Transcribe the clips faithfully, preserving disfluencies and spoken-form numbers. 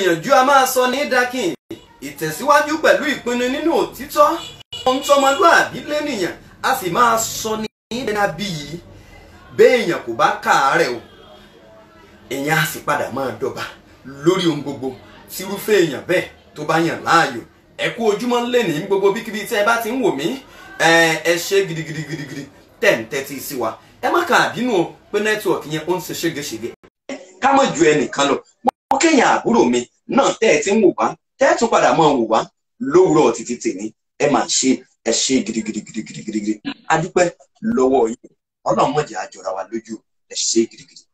ìgbìyànjú a máa sọ ní dákìn ìtẹ̀síwájú pẹ̀lú ìpinnu nínú òtítọ́ ohun tọmọlúàbí lẹ́nìyàn a sì máa sọ ní dẹ́nàbí yìí béèyàn kò bá káàárẹ̀ o èèyàn á sì padà máa dọ̀bà lórí ohun gbogbo tírúfẹ́ èèyàn bẹ́ẹ̀ tó bá yàn láàyò ẹ kú ojúmọ́ lẹ́nìí ní gbogbo bíkíbi tí ẹ bá ti ń wò mí ẹ ṣe gidigidigidigidi tẹ̀ ń tẹ́tí sí wa ẹ má kà á bínú o pé nẹ́tíwọ̀kì yẹn ó ń ṣe ségesège ká mọ̀ ju ẹnìkan lọ mo kẹ́yìn àbúrò mi náà tẹ́ ẹ ti ń wò wá tẹ́ ẹ tún padà máa wò wá lówùrọ̀ títí tèmi ẹ máa ṣe ẹ ṣe gidigidigidigidi a dúpẹ́ lọ́wọ́ yìí ọlọ́run mọ̀jẹ̀ àjọra wa lójú ẹ ṣe gidigidi.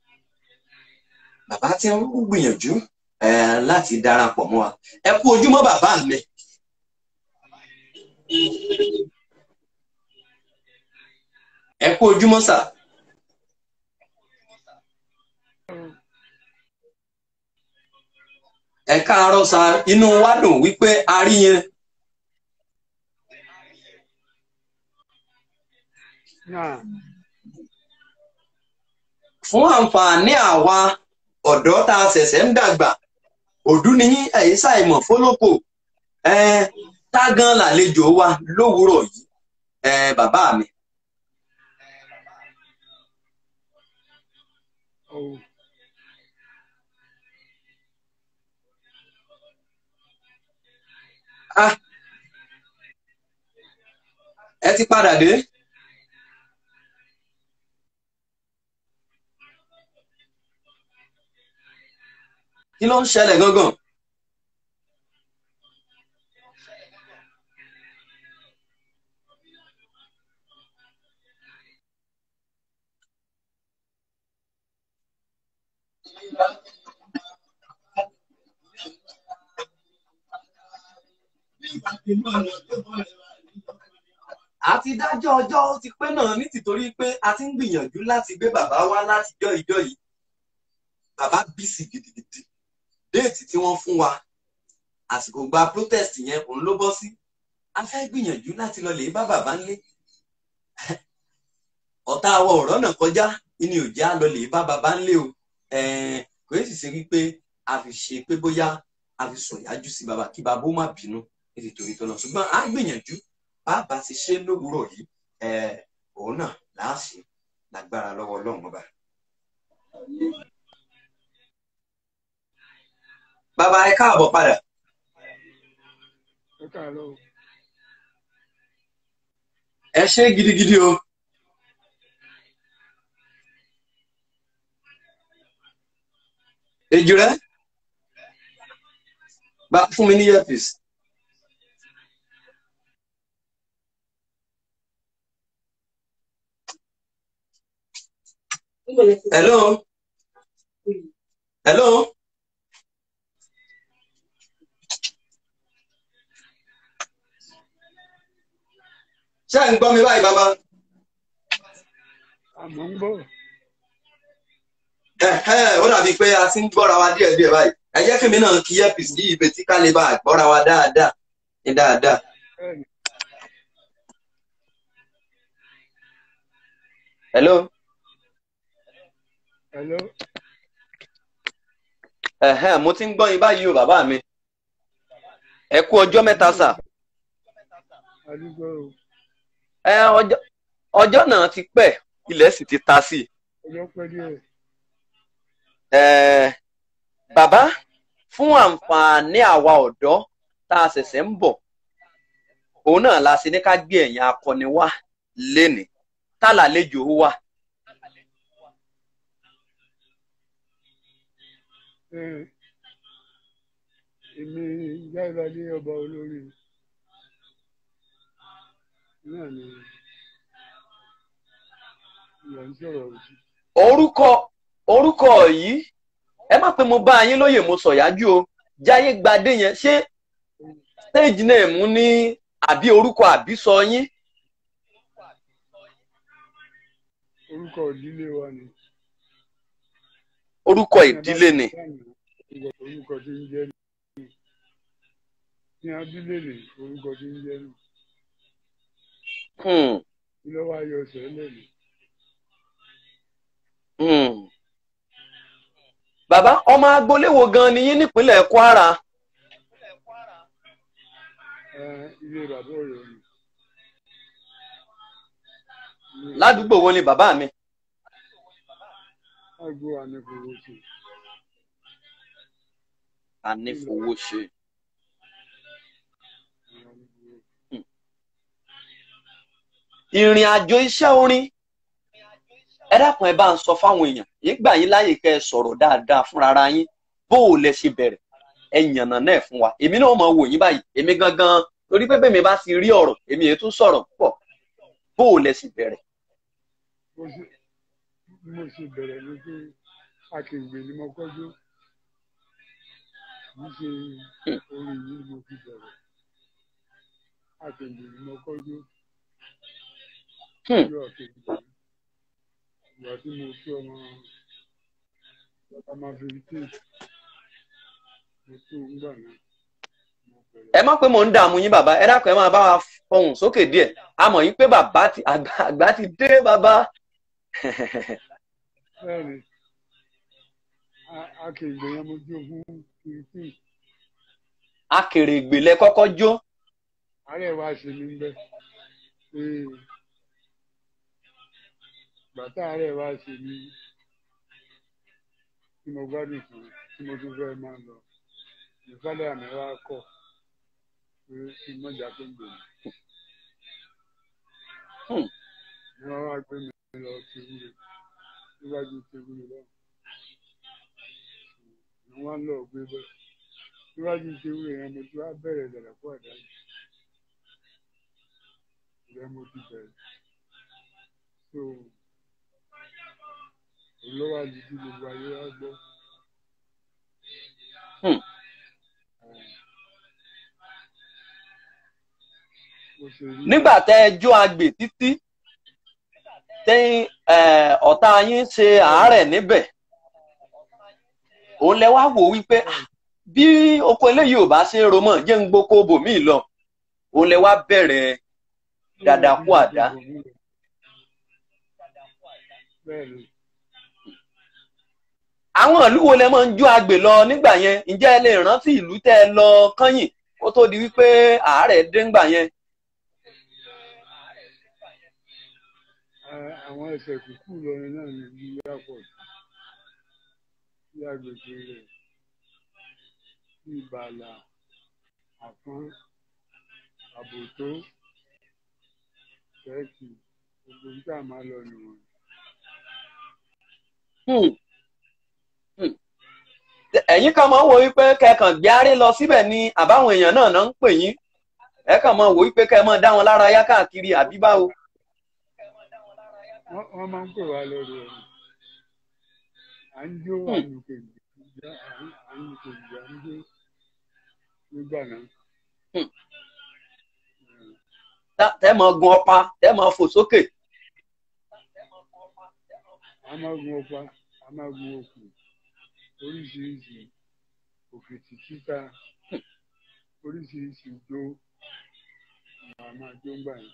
Bàbá tí ń gbìyànjú láti darapọ̀ mọ́ wa ẹ kú ojúmọ́ bàbá mi. ẹ kú ojúmọ́ sà. ẹ káàárọ̀ sà inú wa dùn wípé a rí yẹn. Fún àǹfààní àwa ọ̀dọ́ tá a ṣẹ̀ṣẹ̀ ń dàgbà òdú ni yín ẹ̀yìn ṣàìmọ̀ fólókò tá gan làlejò wa lówùúrọ̀ yìí bàbá mi. Ah, ẹ ti padà dé. Kí ló ń ṣẹlẹ̀ gangan? A ti dájọ́ ọjọ́ ó ti pẹ́ náà ní tìtorí pé a ti ń gbìyànjú láti gbé bàbá wá látijọ́ ìjọ́ yìí. Bàbá bísí gidigidi. Déètì tí wọ́n fún wa àsìkò gba protest yẹn òun ló bọ́ sí. A fẹ́ gbìyànjú láti lọ lè bá bàbá ńlé. Ọ̀tá àwọ̀ ọ̀rọ̀ náà kọjá ní òjá lọ lè bá bàbá ńlé o. Kò yẹ sì ṣe wípé a fi ṣe pé bóyá a fi sọ̀yájú sí bàbá kí bàbá ó má bínú nítorí tó náà ṣùgbọ́n a gbìyànjú bàbá ti ṣe lówùúrọ̀ yìí òun náà láàṣì lágbára lọ́wọ́ Ọlọ́run ọba. Bàbá ẹ káàbọ̀ padà. Ẹ káàárọ̀. Ẹ ṣe gidigidi o. Èjì rẹ bá fún mi ní earpiece. Hello. Hello. Ṣé ń gbọ́ mi báyìí bàbá? Àmọ́ ń bọ̀. Ó dàbí pé a ti ń gbọ́ra wa díẹ̀díẹ̀ báyìí. Ẹ jẹ́ kí mi náà kí earpiece yìí ibi tí ká lè bá gbọ́ra wa dáadáa ní dáadáa. Hello. Hello. Ẹ̀hẹ́n, mo ti ń gbọ́ yín báyìí o bàbá mi. Ẹ kú ọjọ́ mẹ́ta sà. Àdúgbò. Ẹ ọjọ́ ọjọ́ náà ti pẹ́ ilẹ̀ sì ti ta sí. Ọjọ́ pẹ́ díẹ̀. Ẹ bàbá fún àǹfààní àwa ọ̀dọ́ tá a ṣẹ̀ṣẹ̀ ń bọ̀ òun náà la ṣe ní ká gbé ẹ̀yìn akọni wá lénìí tá làlejò wá. Èmi Jáìbádé ọba olórí náà ni ìyá ń sọ̀rọ̀ òsì. Orúkọ orúkọ yìí ẹ má pé mo bá yín lóye mo sọ̀yájú o Jáyégbadé yẹn ṣé stage name ní àbí orúkọ àbísọ yín? Orúkọ ìdílé wa ni. Orúkọ ìdílé ni. Orúkọ tí ń jẹ́ ní abílé ni orúkọ tí ń jẹ́ nù. Kí ló wá yọ sẹ́lẹ̀ ni? bàbá ọmọ agboolé wo gan ni yín nípínlẹ̀ Kwara? ẹ ilé bàbá Ọ̀yọ́ ni. Ládùúgbò wo ni bàbá mi? Àgbo Anífowóṣe. Anífowóṣe. Ìrìn àjò iṣẹ́ orin, ẹ dákun ẹ bá ń sọ fáwọn èèyàn, ìgbà yín láyè kẹ́ ẹ sọ̀rọ̀ dáadáa fúnra yín, bó o lẹ ṣe bẹ̀rẹ̀, ẹ yànnà náà fún wa. Èmi náà mọ̀ wò yín báyìí, èmi gangan torí pé bẹ́ẹ̀ mi bá ti rí ọ̀rọ̀, èmi èyí tún sọ̀rọ̀ púpọ̀. Bó o lẹ ṣe bẹ̀rẹ̀? Mo ṣe bẹ̀rẹ̀ ní pé Akéwì ni mo kọ́jú. Kì í ṣe orin yìí mo fi bẹ̀rẹ̀. Akéwì ni mo kọ́jú. Ìgbà tí mo tó ọmọ ọmọ fifteen mo tó ńgbà náà. Ẹ má pé mò ń dààmú yín bàbá, ẹ dákun ẹ máa bá wa fọhùn sókè díẹ̀. A mọ̀ yín pé bàbá ti àgbà ti dé bàbá. Bẹ́ẹ̀ni, Akéwì yẹn mo jó fún fifteen. Akèrègbè lẹ kọ́kọ́ jó. Àárẹ̀ wá ṣe mí bẹ́ẹ̀. Bàtà àárẹ̀ wá ṣe mí tí mo gbádùn fún tí mo tún fẹ́ máa lọ. Ìfálẹ̀ àmì wa kọ̀ pé kí n mọ̀jà tó gbòòrò. Ni wọ́n wá gbé mi lọ sí wúre níwájú tí wúre lọ́wọ́. Ni wọ́n lọ gbé bẹ́ẹ̀. Níwájú tí wúre yẹn mo ti wá bẹ̀rẹ̀ ìdàrà fún àdá yìí. Ìyá mo ti bẹ̀rẹ̀. So olówó àdìdí gbogbo ayé wá gbọ́. Nígbà tẹ́ ẹ jó agbè títí tẹ́yìn ọ̀tá yín ṣe àárẹ̀ níbẹ̀, òun lẹ wá wò wípé bí oko eléyìí ò bá ṣe ro mọ́ jẹ́ ń gbókó bòmíì lọ, òun lẹ wá bẹ̀rẹ̀ dàdàkú àdá. Àwọn ìlú wo lẹ máa ń jó agbè lọ nígbà yẹn? Ǹjẹ́ ẹ lè rántí ìlú tẹ́ ẹ lọ kányìn kó tó di wípé àárẹ̀ dé ńgbà yẹn? Àwọn ẹsẹ̀ kúkú lọrin náà ní bí airport, bí agbègbè rẹ̀, bí Ìbàlà, Àfọ́n, Àbòtó, Ṣẹ́ẹ̀kì, gbogbo níta máa lọ nìwọ̀n. Ẹ̀yin kan máa ń wo wípé kẹkàn gbáre lọ síbẹ̀ ni àbáwọn èèyàn náà náà ń pè yín, ẹ kàn máa wò wípé kẹ máa dá wọn lára yá káàkiri àbí báwo? Wọ́n máa ń pè wá lórí ẹ̀rọ. À ń jó àlùkèjì, àlùkèjì à ń jó nígbà náà. Tẹ́ máa gun ọ̀pá, tẹ́ máa fò sókè. A máa gun ọ̀pá, a máa gun òkú, oríṣiríṣi òkìtì títa, oríṣiríṣi ijó a máa jó ńgbà yẹn.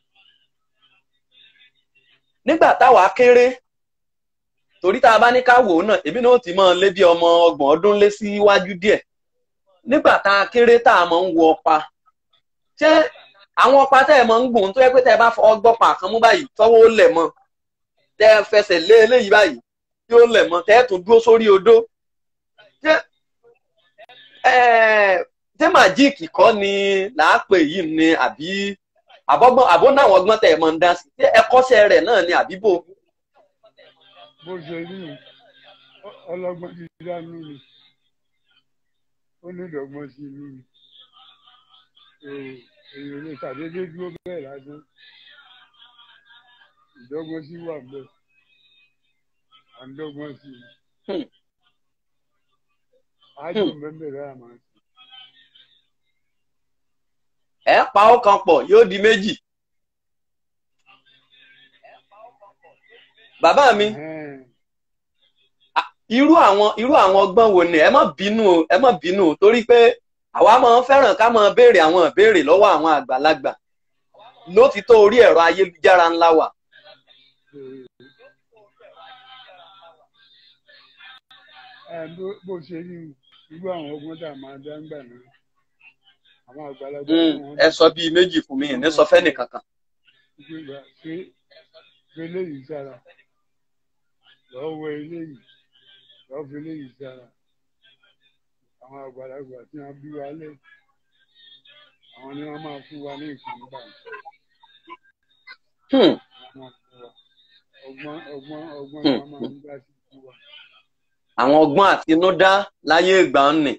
Nígbà táwa kéré, torí tá a bá ní ká wò ó náà, èmi náà ti máa lé bí ọmọ ọgbọ̀n ọdún lé síwájú díẹ̀. Nígbà tá a kéré tá a máa ń wo ọ̀pá, ṣé àwọn ọ̀pá tẹ́ ẹ máa ń gùn tó yẹ pé tẹ́ ẹ bá fọwọ́ gbọ́pà kan mú báyìí tọ́wọ́ ó lẹ̀ mọ́, tẹ́ ẹ fẹsẹ̀ lé eléyìí báyìí tí ó lẹ̀ mọ́, tẹ́ ẹ tún dúró sórí odó. Ṣé ṣé màjíìkì kọ́ ni làápè yìí ni àbí àbọ̀gbọ́n àbọ̀ náà ọgbọ́n tẹ̀ mọ́ ń dá sí? Ṣé ẹ̀kọ́ṣẹ́ rẹ̀ náà ni àbí bò? Bó ṣe rí ọlọ́gbọ́n ti dánú ni, ó ní ìdọ̀gbọ́n sí inú ni. Èèyàn lè ṣàdédé dúró bẹ́ẹ̀ lásán. Ìdọ́gbọ́n sí wà bẹ́ẹ̀. À ń dọ́gbọ́n sí i. Ájò mẹ́mẹ́ rẹ̀ àmọ́ sí. Ẹ pa ọkàn pọ̀ yóò di méjì. Bàbá mi, irú àwọn irú àwọn ọgbọ́n wo ni? Ẹ má bínú ẹ má bínú torí pé àwa máa ń fẹ́ràn ká máa béèrè àwọn ìbéèrè lọ́wọ́ àwọn àgbàlagbà lótìtọ́ orí ẹ̀rọ ayélujára ńlá wà. ẹ bó ṣe ní irú àwọn ọgbọ́n tá a máa dá ń gbà náà àwọn àgbàlagbà Mm, náà wọ́n ẹ sọ bíi méjì fún mi ní sọ fẹ́ nìkankan. gbégbá ṣe gbé léyìí sára lọ́ọ́ wọ eléyìí lọ́ọ́ fi léyìí sára àwọn àgbàlagbà tí wọ́n bí wa lé àwọn ni wọ́n máa fún wa ní nǹkan gbà Hmm, wọ́n fún wa ọgbọ́n ọgbọ́n ọgbọ́n ni hmm, wọ́n máa hmm. ń dá sí fún wa. Àwọn ọgbọ́n àtinúdá láyé ìgbà ń nì.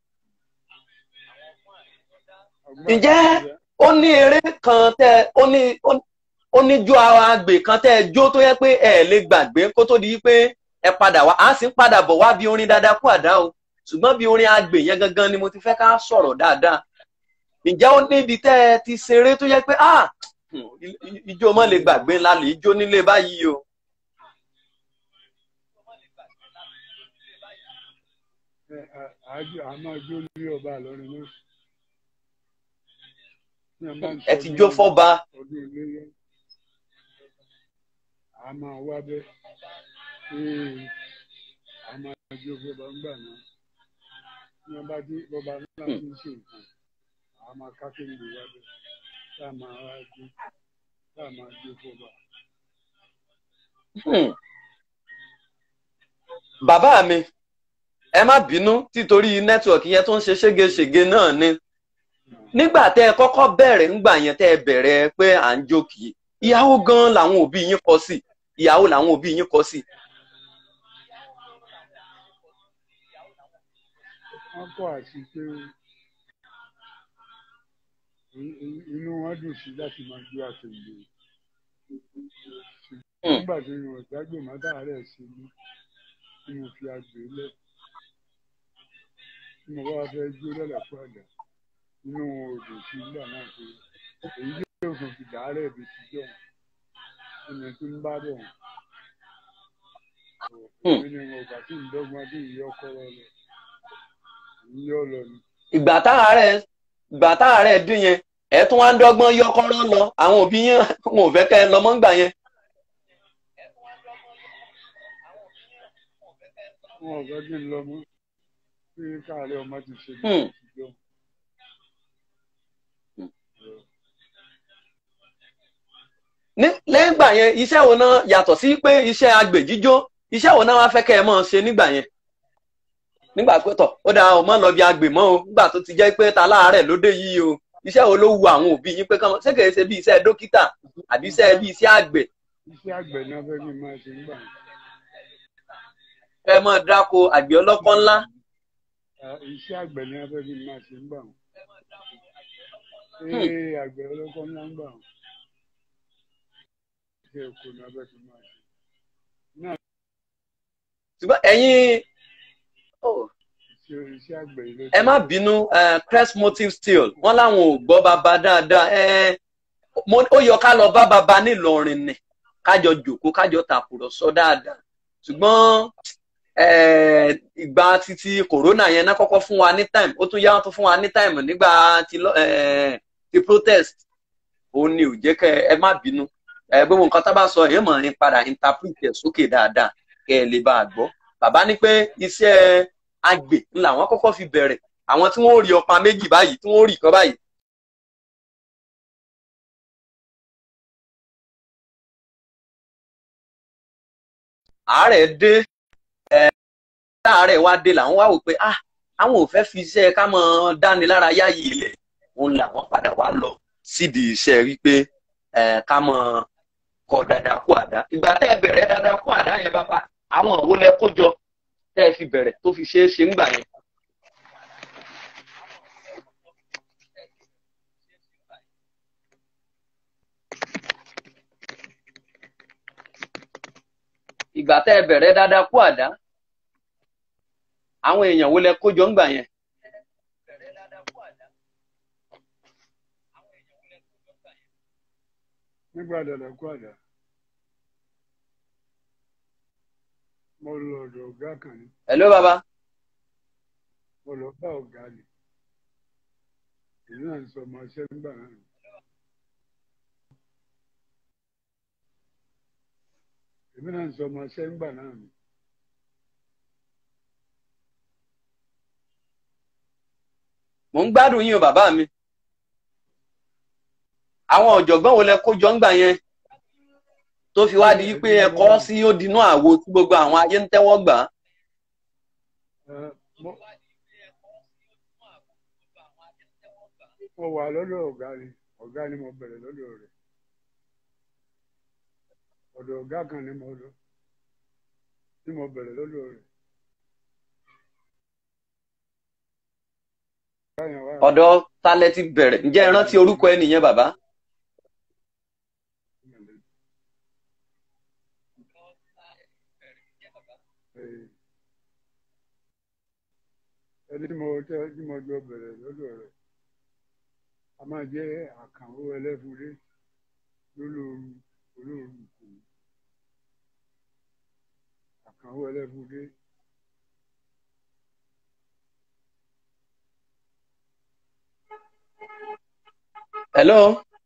ọgbọ́n Ǹjẹ́ àtinúdá ó ní eré kan tẹ́ ó ní ó- ó ní jó àgbè kan tẹ́ ẹ jó tó yẹ pé ẹ lè gbàgbé kó tó di pé ẹ padà wá á sì ń padà bọ̀ wá bí orin dáadáa kú àdá o ṣùgbọ́n bí orin àgbè yẹn gangan ni mo ti fẹ́ ká sọ̀rọ̀ dáadáa. Ǹjẹ́ ó níbi tẹ́ ẹ ti ṣeré tó yẹ pé ah hmm, i- i- ijó mọ́ lè gbàgbé ńlá lè jó nílé báyìí o. ẹ à- àjọ àmọ́ jó lórí ọba àlọ́rin náà ní a máa ń Ẹ ti jó sọdún fọ́ba. ọdún iléyá a máa wá bẹ́ ee a máa jó fọba ńgbà náà ní a bá dé bọba ńlá Hmm, tí ń ṣe nǹkan a máa kákéwì wá bẹ́ tá a máa wá jó tá a máa jó fọba. hmm. Bàbá mi ẹ má bínú títorí nẹ́tíwọ̀kì yẹn tó ń ṣe ségesège náà ni. Nígbà tẹ́ ẹ kọ́kọ́ bẹ̀rẹ̀ ńgbà yẹn tẹ́ ẹ bẹ̀rẹ̀ pé à ń jó kì í ìyàwó gan làwọn òbí yín kọ sí ìyàwó làwọn òbí yín kọ sí. wọ́n kọ́ àti pé i- i- inú wọn dùn sí láti máa jó àtẹ̀lé Hmm, nígbà tí wọn gbàgbé mọ́tà rẹ̀ sí ní tí mo fi àgbè lẹ̀ tí mo bá fẹ́ jó lọ́lẹ̀kọ́ àjà inú wọn ò dùn sí nígbà náà pé èyí tí yóò fi dàárẹ̀ bí ti jọ̀ ẹni tó ń bá bọ̀ hmm. èmi ni wọn gbà tí ń dọ́gbọ́n bí ìyá ọkọ rẹ lọ èyí yóò lọ ni. Ìgbà táàárẹ̀ ìgbà táàárẹ̀ dín yẹn ẹ tún wá ń dọ́gbọ́n yọkọ́rọ́ lọ àwọn òbí yín wọn ò fẹ́ kẹ́ ẹ lọ mọ́ ńgbà yẹn. wọn ò fẹ́ kí n lọ mọ́ pé káàárẹ̀ ọmọ ti ṣe bí Hmm, ti jọ̀ hmm. Ní- lẹ́yìn ìgbà yẹn iṣẹ́ wo náà yàtọ̀ sí pé iṣẹ́ agbè jíjó iṣẹ́ wo náà wá fẹ́ kẹ́ ẹ mọ̀ ṣe nígbà yẹn nígbà pé tọ̀ ó dáa ò mọ́ lọ bí agbè mọ́ o nígbà tó ti jẹ́ pé ta láàárẹ̀ lóde yìí o iṣẹ́ wo ló wu àwọn òbí yín pé kán ṣé kìí ṣe bí iṣẹ́ dókítà àbí iṣẹ́ bí iṣẹ́ àgbẹ̀ iṣẹ́ àgbẹ̀ náà fẹ́ kí n máa ṣe nígbà yẹn. ẹ mọ̀ dáko àgbẹ̀ ọlọ́kọ́ ńlá. Ah, iṣẹ́ àgbẹ̀ ni wọ́n fẹ́ kí n máa ṣe nígbà yẹn. Hmm, ee àgbẹ̀ ọlọ́kọ́ ńlá ń gbà wọn iṣẹ́ oko ni wọ́n fẹ́ kí n máa ṣe. náà ṣùgbọ́n ẹ̀yin oh, iṣẹ́ iṣẹ́ àgbẹ̀ yìí ló ẹ ti má bínú eh, Crest Motive Steel wọ́n láwọn ò gbọ́ bàbá dáadáa eh, mo- ó yọ ká lọ bá bàbá nílọrin ni kájọ jòkó kájọ tàkùrọ̀sọ dáadáa ṣùgbọ́n eh, ìgbà títí corona yẹn náà kọ́kọ́ fún wa ní time ó tún yá wọn tún fún wa ní time nígbà tí lọ- eh, ti protest òun ni ò jẹ́ kẹ́ ẹ má bínú ẹ gbogbo nǹkan tá a bá sọ èèyàn mọ̀ ní padà interpret ẹ̀ sókè dáadáa kẹ́ ẹ lè bá a gbọ́ bàbá ní pé iṣẹ́ àgbẹ̀ ńlá wọn kọ́kọ́ fi bẹ̀rẹ̀ àwọn tí wọ́n rí ọ̀pá méjì báyìí tí wọ́n rí kan báyìí àárẹ̀ dé láàárẹ̀ wá dé làwọn wá wò pé ah àwọn ò fẹ́ fi iṣẹ́ ká mọ dánilárayá yìí lẹ̀ òun làwọn padà wá lọ sídìí iṣẹ́ wípé eh, ká mọ kọ dáadáa kú àdá ìgbà tẹ́ ẹ bẹ̀rẹ̀ dáadáa kú àdá yẹn bàbá àwọn òwò lẹ kó jọ tẹ́ ẹ fi bẹ̀rẹ̀ tó fi ṣeé ṣe ńgbà yẹn. ìgbà tẹ́ ẹ bẹ̀rẹ̀ dáadáa kú àdá àwọn èèyàn wo lẹ kó jọ ńgbà yẹn. nígbà dàdà kú àdá mo lọ ọ̀dọ̀ ọ̀gá kan ní hello bàbá. mo lọ bá ọ̀gá ni èyí náà ń sọ ọmọ iṣẹ́ nígbà náà ni. èmi náà ń sọ ọmọ iṣẹ́ nígbà náà ni mò ń gbádùn yín o bàbá mi. Àwọn ọ̀jọ̀gbọ́n wo lẹ kó jọ ń gbà yẹn tó fi wá di pé ẹ kọ́ sí ó dinú àwo tí gbogbo àwọn ayé ń tẹ́wọ́ gbà? Mo wà lọ́dọ̀ ọ̀gá ni ọ̀gá ni mo bẹ̀rẹ̀ lọ́dọ̀ rẹ̀ ọ̀dọ̀ ọ̀gá kan ni mo lọ tí mo bẹ̀rẹ̀ lọ́dọ̀ rẹ̀. Ọ̀dọ̀ ta lẹ ti bẹ̀rẹ̀? Ǹjẹ́ ẹ rántí orúkọ ẹnìyẹn bàbá? Ẹni tí mo tẹ́ tí mo jọ bẹ̀rẹ̀ lọ́dọ̀ rẹ̀ a máa jẹ́ Àkànó Ẹlẹ́fúnlé lólórí olóòrùn kò Àkànó Ẹlẹ́fúnlé. Hello.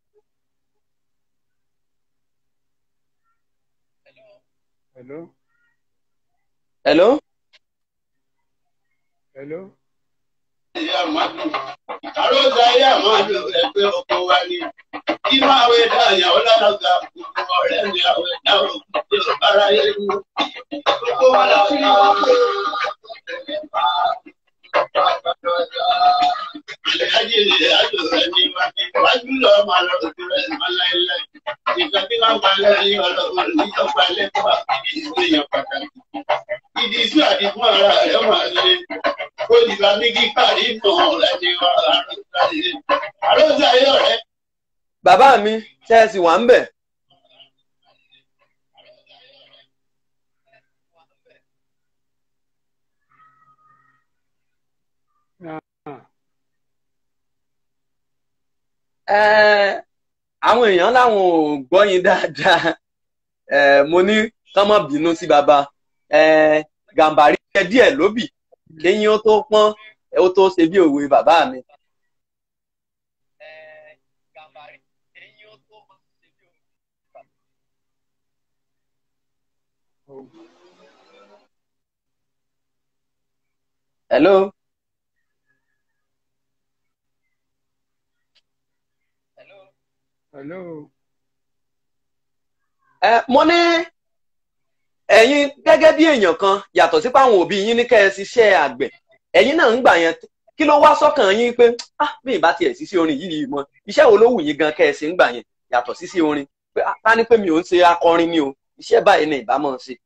Hello. Hello. Hello. Àròsà yà máa lò ẹgbẹ́ oko wa ni. Kí máa wé dáyà ọlọ́lọ́gà gbogbo ọ̀rẹ́ mi àwọn ẹ̀dá òkú tí ó bára yé mú. Gbogbo wa la fi wá pé àlẹ́hájì lè ájò rẹ̀ ní wájú lọ máa lọ sí rẹ̀ máa láéláé. Ìgbà tí wọ́n pa lẹ́yìn ọlọ́run ní ọgbà lẹ́kọ̀ọ́ àti ìwé yẹn pàtàkì. Ìdí sí àdìgún ara rẹ̀ máa lé. Olùgbà mi kí káàdì mọ̀ rẹ̀ ní àròsà yìí. Àròsà yìí ọ̀rẹ́. Bàbá mi ṣe é sì wà ń bẹ̀. Àwọn èèyàn láwọn ò gbọ́ yín dáadáa. Mo ní kán má bínú sí bàbá. Gàmbàrí jẹ díẹ̀ lóbì kéyìn ó tó pọ́n ó tó ṣe bí òwe bàbá mi. Hello. Hello. Ẹ mo ní ẹ̀yin gẹ́gẹ́ bí èèyàn kan yàtọ̀ sí páwọn òbí yín ní kẹ́ ẹ ṣiṣẹ́ àgbẹ̀ ẹ̀yin náà ń gbà yẹn kí ló wá sọ́kàn yín pé ah bí ìbá tiẹ̀ sí sí orin yìí mọ́ iṣẹ́ wo ló wù yín gan kẹ́ ẹ ṣe ń gbà yẹn yàtọ̀ sí sí orin pé ká ní pé mi ò ń ṣe akọrin ni o iṣẹ́ báyìí ni ìbá mọ̀ ṣe.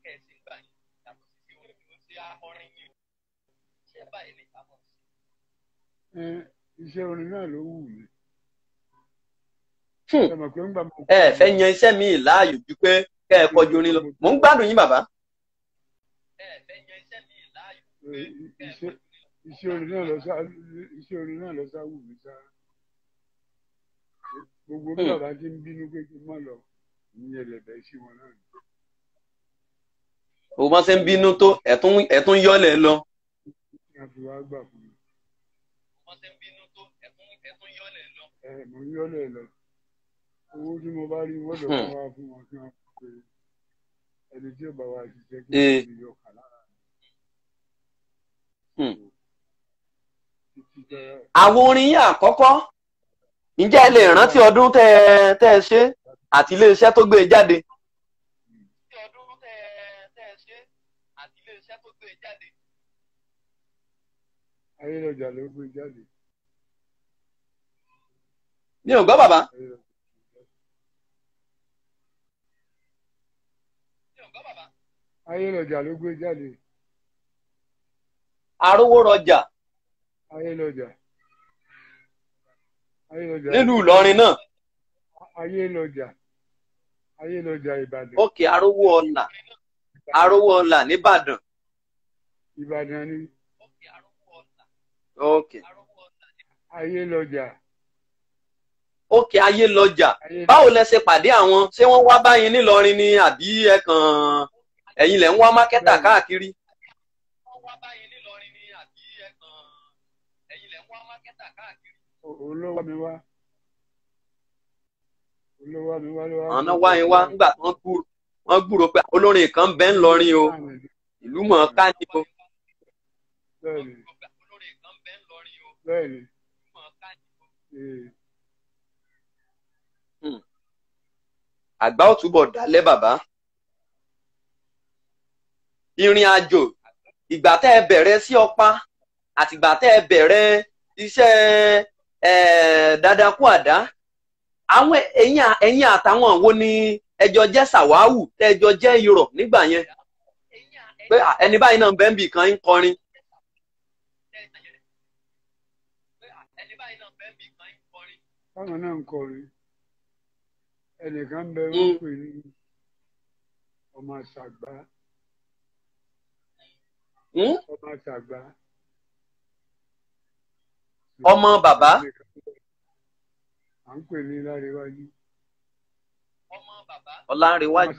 Iṣẹ́ orin náà ló wù mí. Ẹ fẹ́ yan iṣẹ́ mi láàyò ju pé kẹ́ ẹ kọjú orin lọ mò ń gbádùn yín bàbá. Iṣẹ́ orin náà lọ sá iṣẹ́ orin náà lọ sá wù mí sá. Gbogbo bí bàbá ti ń bínú pé kí n má lọ ìyẹn lẹ̀bẹ̀ sí wọn náà. Òun bá ṣe ń bínú tó ẹ̀tún ẹ̀tún yọ́lẹ̀ lọ. Wọ́n fi wá gbà fún mi. Ẹ mo ń yọ́lẹ̀ lọ. Owó tí mo bá rí wọ́n lọ fún wa fún wọn kí wọ́n pe ẹni tí ó bá wa ṣiṣẹ́ kí wọ́n lè yọ kà lára. Àwọn orin yín àkọ́kọ́ ǹjẹ́ ẹ lè rántí ọdún tẹ́ tẹ́ ẹ ṣe àti iléeṣẹ́ tó gbé e jáde? Ayélọ́jà ló gbé jáde. Mi ò gbọ́ bàbá. Ayélọ́jà ló gbé jáde. Arówó rọjà. Ayélọ́jà. Ayélọ́jà. Nílùú Ìlọrin náà. Ayélọ́jà. Ayélọ́jà Ìbàdàn. Ókè Arówó ọlà. Arówó ọlà nìbàdàn. Ìbàdàn ni. Ókè. Ayélọ́jà. Ókè Ayélọ́jà. Báwo lẹ ṣe pàdé àwọn? Ṣé wọ́n wá báyìí nílọrin ni àbí ẹ kàn ẹ̀yin lẹ ń wá mákẹ́tà káàkiri? Olówó mi wá. Olówó mi wá ló wá. Àwọn náà wá yín wá nígbà tí wọ́n gbúrò pé olórin kan bẹ́ ń lọrin o. Ìlú mọ̀ọ́ká ni o. Bẹ́ẹ̀ni. bẹ́ẹ̀ ni. Ee, àgbà ó túbọ̀ dalẹ̀ bàbá. Ìrìn àjò ìgbà tẹ́ ẹ bẹ̀rẹ̀ sí Ọ̀pá àtìgbà tẹ́ ẹ bẹ̀rẹ̀ iṣẹ́ Dàdàkú Àdá, àwọn ẹ̀yin ẹ̀yin àtàwọn wo ni ẹjọ́ jẹ́ sàwáwù tẹ́ ẹjọ́ jẹ́ irọ́ nígbà yẹn pé ẹni báyìí náà bẹ́ẹ̀ bì kan ń kọrin. táwọn náà ń kọrin ẹnìkan ń bẹ wọ́n pè ní ọmọ àṣàgbá ọmọ àṣàgbá ọmọ bàbá à ń pè ní Láréwájú Ọlánrewájú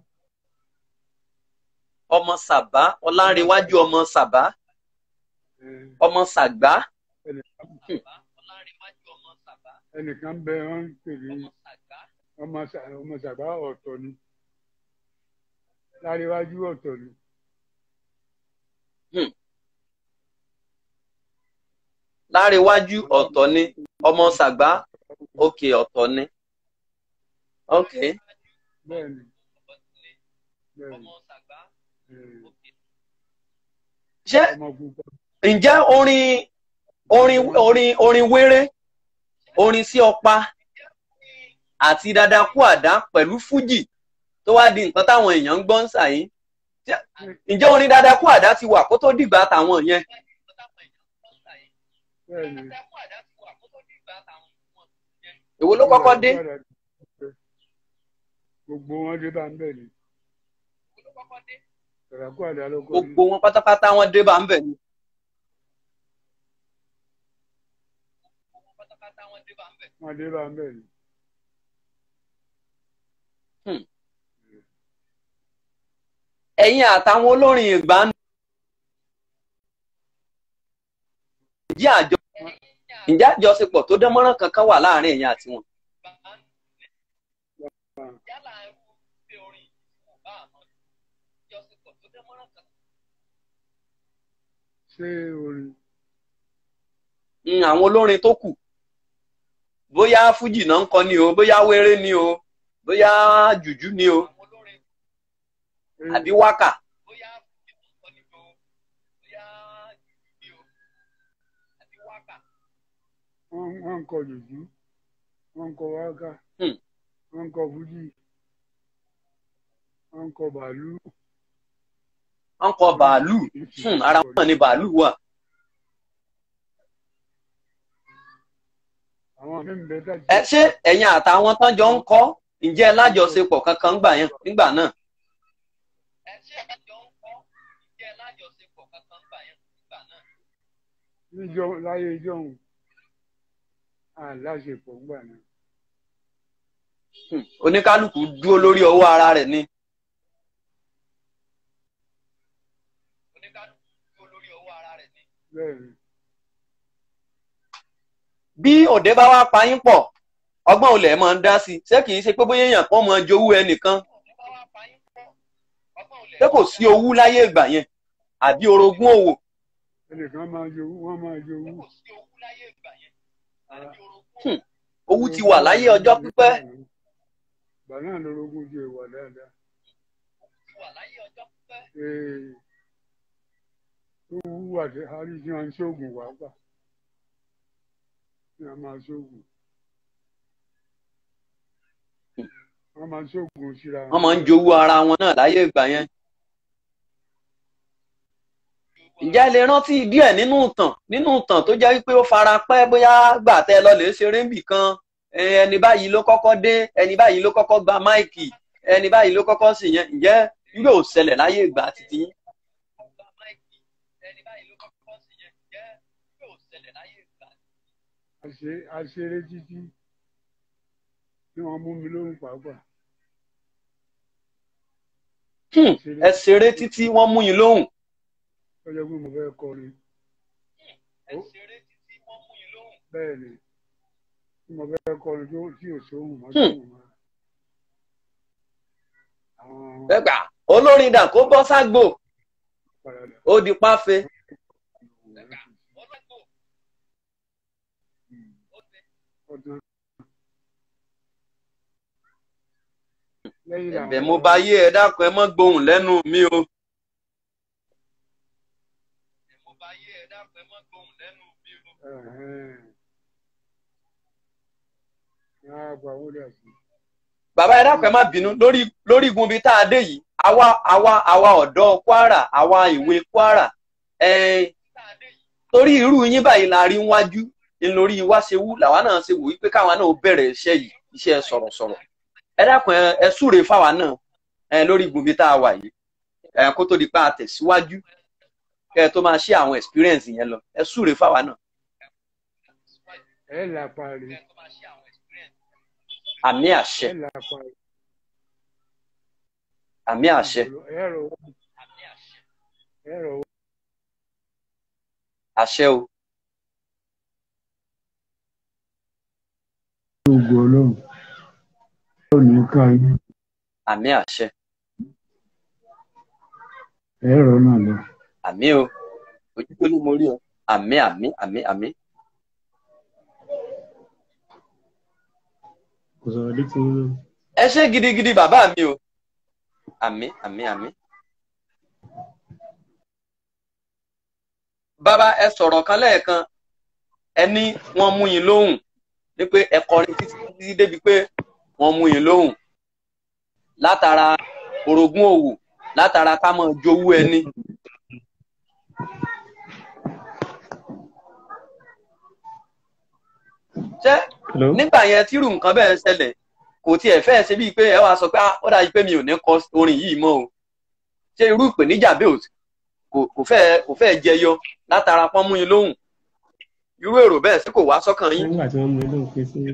ọmọ Sàbá Ọlánrewájú ọmọ Sàbá ọmọ Sàgbá. ẹnìkan bẹ wọ́n ń pè ní ọmọ Sàgbá ọ̀tọ̀ ni Láréwájú ọ̀tọ̀ ni. Láréwájú ọ̀tọ̀ ni ọmọ Sàgbá òkè ọ̀tọ̀ ni. ok. bẹ́ẹ̀ni bẹ́ẹ̀ni. ṣé ǹjẹ́ orin orin orin orin wéré orin sí Ọ̀pá àti Dàdàkú Àdá pẹ̀lú fújì tó wá di nǹkan táwọn èèyàn ń gbọ́ ń sàyín, ǹjẹ́ orin Dàdàkú Àdá ti wà kó tó dìgbà táwọn yẹn? Èwo ló kọ́kọ́ dé? Gbogbo wọn dé bá ń bẹ̀ ni. Dàdàkú Àdá ló kọ́ ni. Gbogbo wọn pátápátá wọn dé bá ń bẹ̀ ni. Wọ́n dé bá ń bẹ̀ ni. Ẹ̀yin àtàwọn olórin ìgbà ń ǹjẹ́ àjọ ǹjẹ́ àjọṣepọ̀ tó dán mọ́rán kankan wà láàrin ẹ̀yin àti wọn? Ṣé orin? Àwọn olórin tó kù bóyá fújì náà ń kọ ni o, bóyá wéré ni o, bóyá jùjú ni o, àbí wákà. Wọ́n ń kọ jùjú, wọ́n ń kọ wákà, wọ́n ń kọ fújì, wọ́n ń kọ bàálù. Wọ́n ń kọ bàálù, ara wọn ni bàálù wà. Ẹ ṣé ẹ̀yin àtàwọn tán jọ ń kọ ǹjẹ́ lájọṣepọ̀ kankan gbà yẹn nígbà náà? Níjọ́ láyé ìjọ́hun àláṣepọ̀ gbà náà. Oníkálùkù dúró lórí ọwọ́ ara rẹ̀ ni. Bẹ́ẹ̀ni. Bí òde bá wá pa yín pọ̀, ọgbọ́n olè máa ń dá sí, ṣé kìí ṣe pé bóyá èèyàn kan máa jowú ẹnìkan? Ṣé kò sí owú láyé ìgbà yẹn àbí orogún òwò? Ẹnìkan máa jowú, wọ́n máa jowú. Owú ti wà láyé ọjọ́ pípẹ́. Bàná lorogún ti wà dáadáa. Owú àti àrí tí wọ́n ń ṣoògùn wá gbà. Wọ́n máa ṣoògùn. Wọ́n máa ṣoògùn síra. Wọ́n máa ń jowú ara wọn náà láyé ìgbà yẹn. Ǹjẹ́ ẹ lè rántí díẹ̀ nínú ìtàn nínú ìtàn tó jẹ́ wípé ó fara pẹ́ bóyá gbà tẹ́ lọ lè ṣeré níbì kan, ẹni báyìí ló kọ́kọ́ dé, ẹni báyìí ló kọ́kọ́ gba máìkì, ẹni báyìí ló kọ́kọ́ sì yẹn, ǹjẹ́ yóò ṣẹlẹ̀ láyé ìgbà títí yín? Àṣeré títí tí wọ́n mú mi lóhùn pàápàá. Ẹ ṣeré títí wọ́n mú yín lóhùn. Ó jẹ́ pé mo fẹ́ kọrin. Bẹ́ẹ̀ ni, mo fẹ́ kọrin tí ò sóhùn mọ́ sóhùn mọ́. Ẹgbà olórin dà kó bọ́ ságbò, ó di páfe. ọdún lẹ́yìn ẹ̀bẹ̀ mo bá yé ẹ dákun ẹ mọ́ gbóhùn lẹ́nu mi o. mo bá yé ẹ dákun ẹ mọ́ gbóhùn lẹ́nu mi o. bàbá ẹ dákun ẹ má bínú lórí lórí igun bíi tá a dé yìí àwa àwa àwa ọ̀dọ́ Kwara àwa ìwé Kwara ẹ torí irú yín báyìí la rí wájú lórí wá ṣe wú làwa náà ṣe wò wípé káwa náà bẹ̀rẹ̀ iṣẹ́ yìí iṣẹ́ sọ̀rọ̀sọ̀rọ̀ ẹ dákun ẹ súre fáwa náà ẹ lórí igun bíi tá a wà yìí ẹ kó tó di pa àtẹ̀síwájú kẹ ẹ tó máa ṣe àwọn experience yẹn lọ ẹ súre fáwa náà. ẹ là parí. àmì àṣẹ àmì àṣẹ àṣẹ o. Ògo Ọlọ́run ò ní ká yín. àmì àṣẹ. ẹ̀rọ náà lọ. àmì o ojú tó ní mo rí ọ àmì àmì àmì àmì. kò sọ̀rọ̀ dé tí wọ́n lọ. ẹ ṣé gidigidi bàbá mi o àmì àmì àmì. bàbá ẹ sọ̀rọ̀ kan lẹ́ẹ̀kan ẹ ní wọ́n mú yín lóhùn ní pé ẹ kọrin títí títí débi pé wọ́n mú yín lóhùn látara orogún òwò látara ká mọ̀ jowú ẹni. ṣé nígbà yẹn tírù nǹkan bẹ́ẹ̀ ṣẹlẹ̀ kò tiẹ̀ fẹ́ ṣe bíi pé ẹ wá sọ pé ó dájú pé mi ò ní kọ orin yìí mọ́ o ṣé irú ìpèníjà bẹ́ẹ̀ kò fẹ́ kò fẹ́ jẹyọ látara pọ́n mú yín lóhùn irú èrò bẹ́ẹ̀ sí kò wá sọ́kàn yín. nígbà tí wọ́n mú yín lóhùn pé sí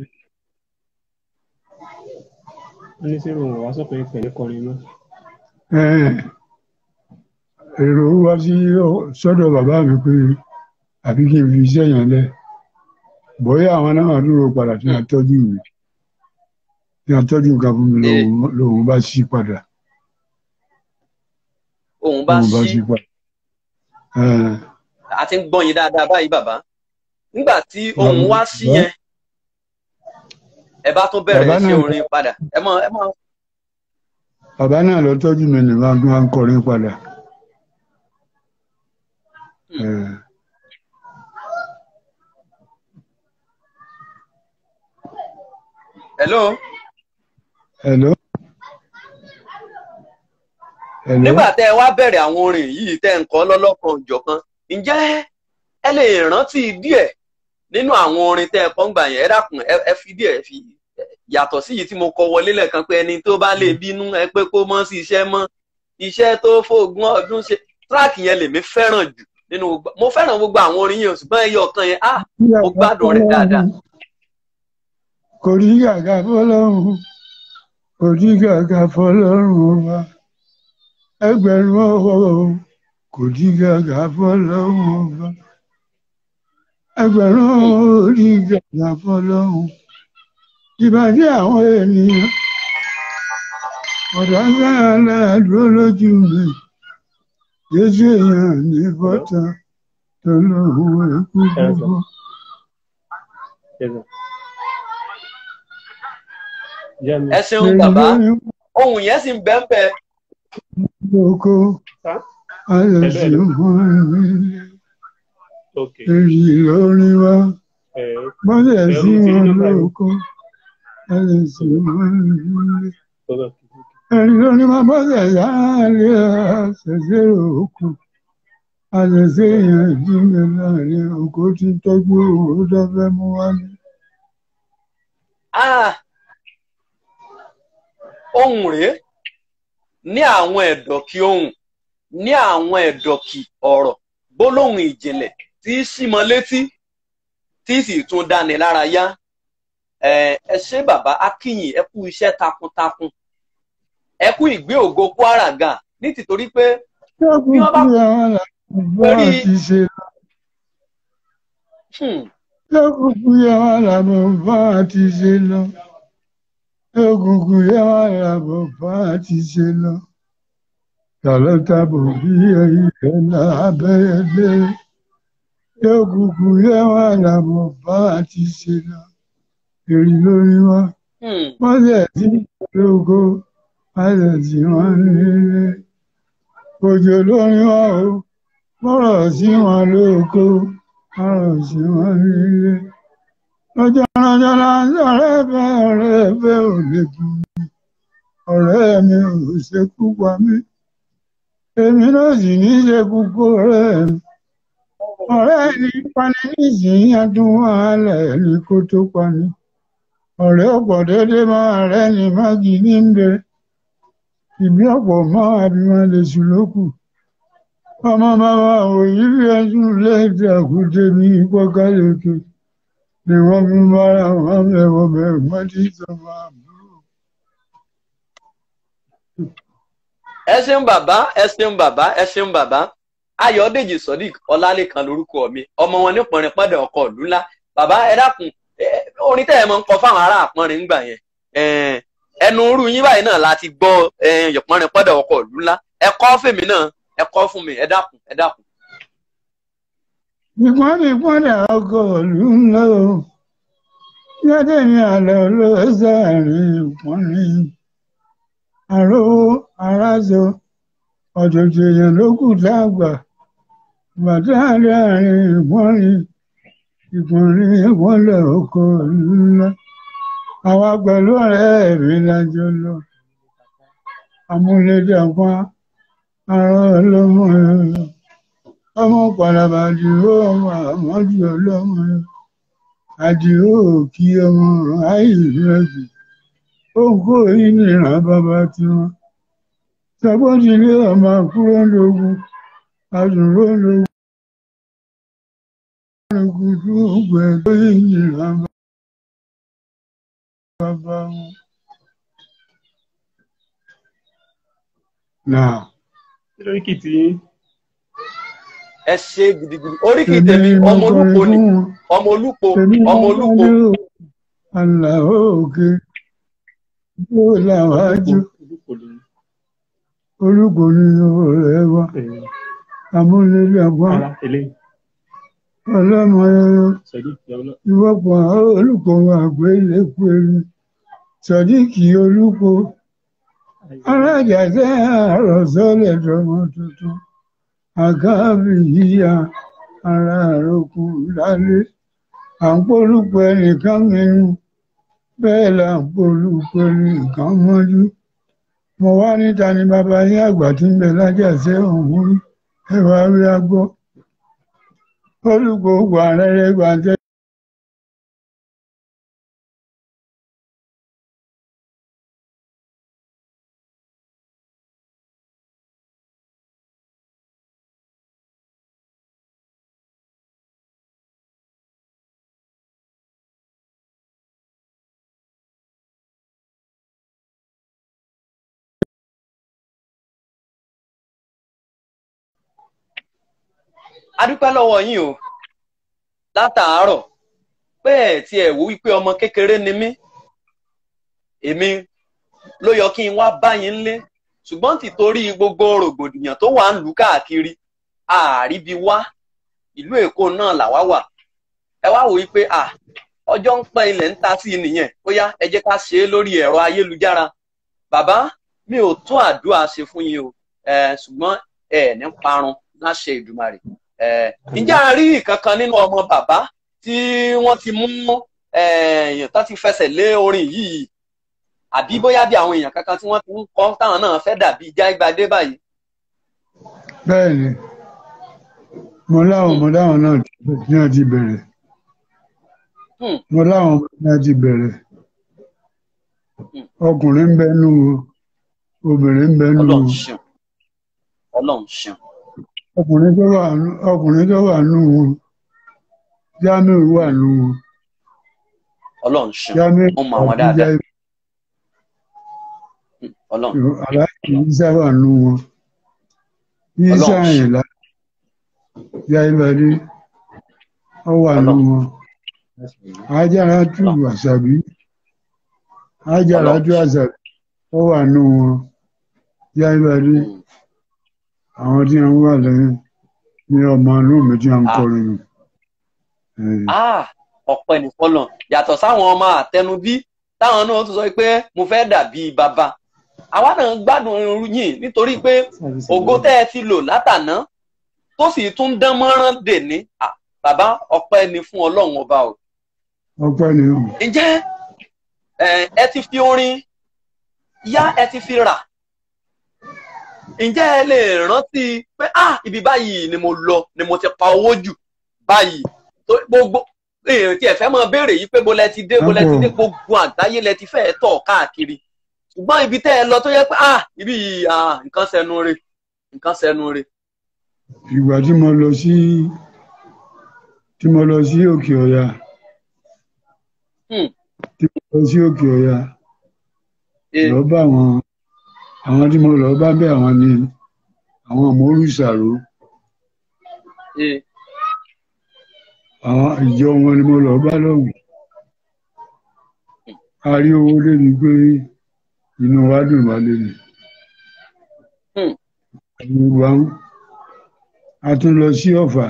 wọ́n ní sí ìròyìn wá sọ́kàn yín pẹ̀lú kọrin mọ́. èrò wá sí sọ́dọ̀ bàbá mi pé àbí kí n fi iṣẹ́ yẹn lẹ̀ bóyá àwọn náà dúró padà tí wọ́n tọ́jú mi tí wọ́n tọ́jú nǹkan fún mi lòun bá ṣí padà. òun bá ṣí padà. a ti ń gbọ́ yín dáadáa báyìí bàbá nígbà tí òun wá sí yẹn ẹ bá tún bẹ̀rẹ̀ sí orin padà ẹ mọ ẹ mọ. bàbá náà lọ tọ́jú mi ní máa ń kọrin padà. hello. hello. hello. nígbà tẹ́ ẹ wá bẹ̀rẹ̀ àwọn orin yìí tẹ́ ń kọ lọ́lọ́kan òjọ̀kan ǹjẹ́ ẹ lè rántí díẹ̀ nínú àwọn orin tẹ́ ẹ kọ ń gbà yẹn ẹ dákun ẹ fi díẹ̀ fi yàtọ̀ sí yìí tí mo kọ wọlé lẹ́ẹ̀kan pé ẹni tó bá lè bínú ẹ pé kó mọ́ sí iṣẹ́ mọ́ iṣẹ́ tó fóògùn ọdún ṣe tíráàkì yẹn lèmi fẹ́ràn jù nínú mo fẹ́ràn gbogbo àwọn orin yẹn ṣùgbọ́n ẹyọ ọ̀kan yẹn ah mo gbádùn rẹ̀ dáadáa. kò rí gàgà fọlọ́run kò rí gàgà fọlọ́run wa ẹgbẹ̀rún ọwọ́ kò rí gàgà fọlọ́run wa ẹgbẹ̀rún orí gàgà fọlọ́run ìbàdí àwọn ènìyàn ọ̀dọ́ sára dúró lójú mi Jésù èèyàn ní bọ́tà tó lóhùn ẹ̀kú gbogbo. ẹ ṣeun bàbá ohun yẹn sì ń bẹ́ẹ̀ bẹ́ẹ̀. Lóko alẹ́sì mọ́ ilé èyí lórí wa mọ́lẹ̀ sí wọn lóko alẹ́sì mọ́ ilé èyí lórí wa mọ́lẹ̀ láàrin àṣẹṣẹ́ òkú alẹ́sẹ̀ yẹn jíǹde láàrin òkú tí ń tọ́jú owó dáfẹ́ mú wálé. ohun rèé ní àwọn ẹ̀dọ̀kì ohun ní àwọn ẹ̀dọ̀kì ọ̀rọ̀ gbólóhùn ìjìnlẹ̀ tí í símọ létí tí sì tún dáni lára yá ẹ ṣé bàbá akínyìn ẹ kú iṣẹ́ takuntakun ẹ kú ìgbé ògo Kwara ga ní tìtorí pé bí wọ́n bá lórí lọ́kùnkùn yẹn wà lábọ̀ bá àti ṣe lọ lọ́kùnkùn yẹn wà lábọ̀ bá àti ṣe lọ tàlọ́tàbọ̀ bí ẹ̀yìn lábẹ́rẹ́ lọ́kùnkùn yẹn wà lábọ̀ bá àti ṣe lọ èrì lórí wọn wọ́n sì ti lóko wọ́n sì ti wọ́n nílé òjò lórí wọn o bọ́rọ̀ sí wọn lóko bọ́rọ̀ sí wọn nílé lọ́jọ́ lọ́jọ́ lọ́jọ́ ọ̀rẹ́ fẹ́ ọ̀rẹ́ fẹ́ ò lè kú mi ọ̀rẹ́ mi ò ṣekú pa mí èmi náà sì ní ṣekú kó ọ̀rẹ́ mi ọ̀rẹ́ ní pani nísìnyí adún wàhálà ẹni kó tó pani ọ̀rẹ́ ọ̀pọ̀ déédéé máa rẹ́ ní mági ní ń bẹ ìbí ọ̀pọ̀ máa abímọ lè sùn lókù ọmọ bàbá òyìn bí ẹdún lẹ́ẹ̀dì àkúté bí pọ́kálẹ̀kẹ́ ni wọ́n fi bára wọn bẹ̀rù bẹ̀rù wọ́n ti sọ máa búrò. ẹ ṣeun bàbá ẹ ṣeun bàbá ẹ ṣeun bàbá Ayọ̀dèjì Sodiq Ọlálékan lórúkọ mi ọmọ wọn ní pọnrin pọdẹ ọkọ ìlú ńlá bàbá ẹ dákun orin tẹ́ ẹ mọ̀ ń kọ fáwọn ará àpọnrin ńgbà yẹn ẹnu irú yín báyìí náà láti gbọ́ yọpọnrin pọdẹ ọkọ ìlú ńlá ẹ kọ fèmí náà ẹ kọ fún mi ẹ dákun ẹ dákun. ìpọ́nrin pọ́nrin ọkọ̀ ìlú ńlá o jáde ní àlọ́ ló sáàrin ìpọ́nrin àrówó aráṣọ ọ̀dọ̀dọ̀ èèyàn ló kù lágbà bàtà láàrin ìpọ́nrin ìpọ́nrin ìpọ́nlẹ̀ ọkọ̀ ìlú ńlá àwa pẹ̀lú ọ̀rẹ́ mi lájọ lọ amúlédàpá ara ọlọ́mọ ẹ̀rọ ọmọ pàlàbà àdìrò ọmọ àmọ́dù ọlọ́mọ ẹ̀rọ àdìrò kí ọmọ àìrẹ́bì ó ń kó yìí nìran bàbá tiwọn sọgbọ́dìlé ọmọ àkúrò lógún àdùnrò lógún lógún tó gbẹ tó yìí nìran bàbá wọn. Náà. Oríkì tí ẹ ṣe gidigidi oríkì tèmi ọmọ olúpo ni ọmọ olúpo ọmọ olúpo. Àlàó òkè yóò làwájú olúkò ní ọ̀rẹ́ wa amúlélẹ́gbà ọlọ́mọ ẹ̀rọ ìwọ́pọ̀ olùkọ́ àgbélépẹ̀rẹ̀ Sọ̀díkì olúkọ alájàṣẹ́ àròsọ́lẹ̀ tọmọ tuntun àgáàbì yíya ara àròkù lálé à ń polúpọ̀ ẹnìkan mìíràn bẹ́ẹ̀ là ń polúpọ̀ ẹnìkan mọ́jú mo wá níta ni bàbá yín àgbà tí ń bẹ lájàṣẹ́ ọ̀hún rí ẹwà rí agbọ́ olùkọ́ gbà rẹ́rẹ́ gbàǹtẹ́. A dúpẹ́ lọ́wọ́ yín o látàárọ̀ pé ẹ̀ tí ẹ̀ wò wípé ọmọ kékeré ni mí èmi ló yọ kí n wá bá yín lé ṣùgbọ́n tìtorí gbogbo rògbòdìyàn tó wà ń lù káàkiri àríbi wá ìlú Èkó náà làwa wà ẹ wá wò wípé à ọjọ́ ń pẹ́ ilẹ̀ ń ta sí nìyẹn bóyá ẹ jẹ́ ká ṣe é lórí ẹ̀rọ ayélujára bàbá mi ò tún àdúrà ṣe fún yín o ṣùgbọ́n ẹ ní parun láṣẹ Ìdùmarè. Ǹjẹ́ a rí ìkankan nínú ọmọ bàbá tí wọ́n ti mú èèyàn tó ti fẹsẹ̀ lé orin yìí àbí bóyá bí àwọn èèyàn kankan tí wọ́n ti ń kọ́ táwọn náà fẹ́ dàbí Jágbádé báyìí? Bẹ́ẹ̀ni mo láwọn ọmọ láwọn náà ní wọ́n ti bẹ̀rẹ̀ mo láwọn ọmọ náà ti bẹ̀rẹ̀ ọkùnrin ń bẹ nù obìnrin ń bẹ nù. Ọlọ́run ṣeun Ọlọ́run ṣeun. ọkùnrin tó wà ọkùnrin tó wà nù wọn Jamiu wà nù wọn. Ọlọ́run ṣeun ó mọ àwọn dáadáa. Ọlọ́run. Aláàjì Isa wà nù wọn. Isa Àyìnlá Jágbádé ó wà nù wọn. Ajára tú Àṣàbí Ajára tú Àṣàbí ó wà nù wọn. Jágbádé àwọn tí wọ́n wà lẹ́yìn ní ọmọ inú mi tí wọ́n ń kọrin nù. ọpẹ́ ní fọ́lọ́run yàtọ̀ sáwọn ọmọ àtẹnubí táwọn náà tún sọ pé mo fẹ́ dàbí bàbá àwa náà gbádùn yín nítorí pé ògo tẹ́ ẹ ti lò látàná tó sì tún dán mọ́rán dè ní bàbá ọpẹ́ ní fún Ọlọ́run ọba o. ọpẹ́ ni o. ǹjẹ́ ẹ ti fi orin yá ẹ ti fi rà ǹjẹ́ ẹ lè rántí pé ah ibi báyìí ni mo lọ ni mo ti pa owó jù báyìí gbogbo èèyàn tí ẹ fẹ́ máa béèrè yìí pé mo lẹ ti dé mo lẹ ti dé gbogbo àgbáyé lẹ ti fẹ́ tọ̀ káàkiri ṣùgbọ́n ibi tẹ́ ẹ lọ tó yẹ pé ah ibi ah nǹkan sẹnu re nǹkan sẹnu re. ìgbà tí mo lọ sí tí mo lọ sí Òkè Ọ̀yà tí mo lọ sí Òkè Ọ̀yà lọ bá àwọn àwọn tí mo lọ bá bẹ àwọn ni àwọn Mórúsàró àwọn ìjọ wọn ni mo lọ bá lọ́hùn a rí owó débi pé inú wa dùn wá lé ní. a tún lọ sí Ọ̀fà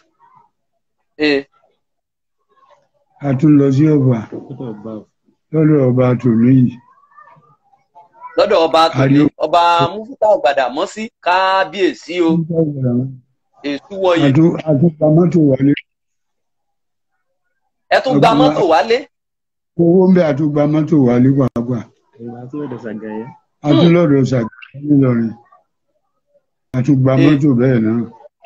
a tún lọ sí Ọ̀fà lọ́dọ̀ ọba tòní yìí. lọ́dọ̀ ọba tòní ọba Múfútà Gbàdàmọ́sí kábíyèsí o èṣù wọ̀nyí. a tún gba mọ́tò wálé. ẹ tún gba mọ́tò wálé. owó ń bẹ a tún gba mọ́tò wálé pàápàá. a tún lọ́dọ̀ Ṣàgáyà nílọrin a tún gba mọ́tò bẹ́ẹ̀ náà.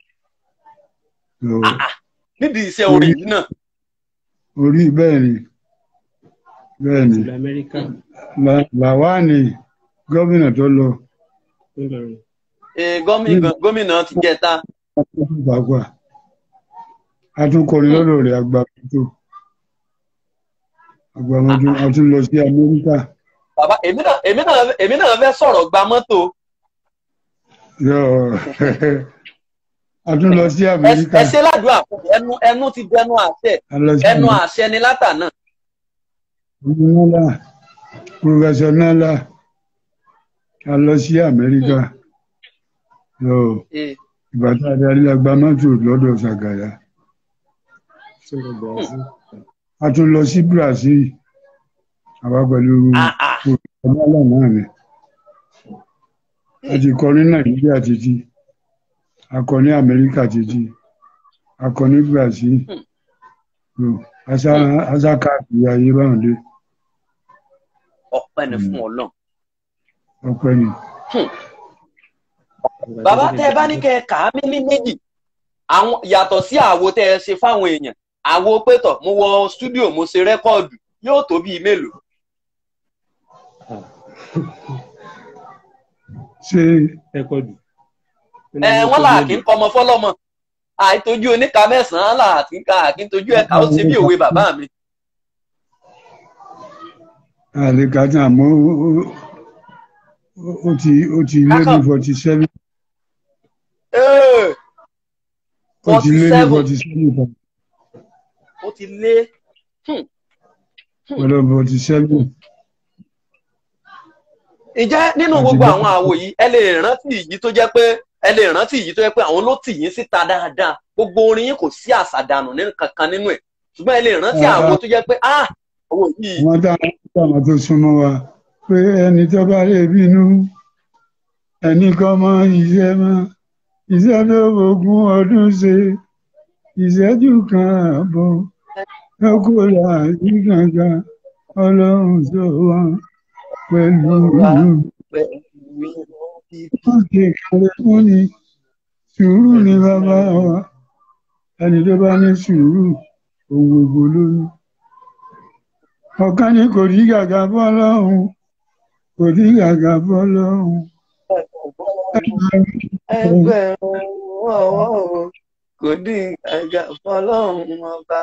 nídìí iṣẹ́ orí yìí náà. orí bẹ́ẹ̀ ni bẹ́ẹ̀ ni Làwáàní gómìnà tó lọ. gómìnà ti jẹta. a tún kọrin lọ́dọ̀ rẹ̀ àgbà mọ́tò àgbà mọ́tò a tún lọ sí Amẹ́ríkà. bàbá èmi náà èmi náà èmi náà fẹ́ sọ̀rọ̀ gba mọ́tò. a tún lọ sí Amẹ́ríkà. ẹ ṣe ládùúgbò àpò ẹnu ẹnu ti dẹnu àṣẹ ẹnu àṣẹ ni látànà. nala Professor Nala a lọ sí Amẹ́ríkà ìgbà tá a darí la gba mọ́tò lọ́dọ̀ Ṣàgáyà. a tún lọ sí Brazil àwa pẹ̀lú ọmọlá náà ni a ti kọ ní Nàìjíríà títí a kọ ní Amẹ́ríkà títí a kọ ní Brazil asa káàkiri ayé báwọn dé. ọpẹ́ ni fún Ọlọ́run. ọpẹ́ ni. bàbá tẹ bá ní kẹ kà á mí ní méjì àwọn yàtọ̀ sí àwo tẹ ẹ ṣe fáwọn èèyàn àwo pétọ̀ mo wọ stúdíò mo ṣe rẹ́kọ́ọ̀dù yóò tó bíi mélòó. ṣe rẹ́kọ́ọ̀dù. ẹ wọ́n là kí n kọ́ ọmọ fọlọ́mọ àìtójú oníka mẹ́sàn-án là kí n ká kí n tójú ẹ̀ka ó ṣe bí òwe bàbá mi. àlèkàtà àmọ́ ó ti ó ti lé ní forty seven. ó ti lé ní forty seven. ó ti lé. ọ̀dọ̀ forty seven. ǹjẹ́ nínú gbogbo àwọn àwo yìí ẹ lè rántí èyí tó jẹ́ pé ẹ lè rántí èyí tó jẹ́ pé àwọn ló tì yín síta dáadáa gbogbo orin yín kò sí àṣàdànù kankan nínú ẹ̀ ṣùgbọ́n ẹ lè rántí àwọn tó jẹ́ pé ah owó yìí. wọ́n dá àwọn tó súnmọ́ wa pé ẹni tó bá lè bínú ẹnì kan mọ iṣẹ́ mọ́ iṣẹ́ tó ogún ọdún ṣe ìṣẹ́jú kan ààbọ̀ lọ́kọ̀ láàyè gangan Ọlọ́run tó wọ́n pẹ̀lú ìlú. wọ́n ṣe kálẹ̀ fún ni sùúrù ni bàbá wa ẹni tó bá ní sùúrù ohun gbogbo lóyún. ọ̀kan ni kò rí gàgà bọ́ lọ́hùn kò rí gàgà bọ́ lọ́hùn. ẹgbẹ̀rún ọwọ́ kò rí gàgà bọ́ lọ́hùn ọba.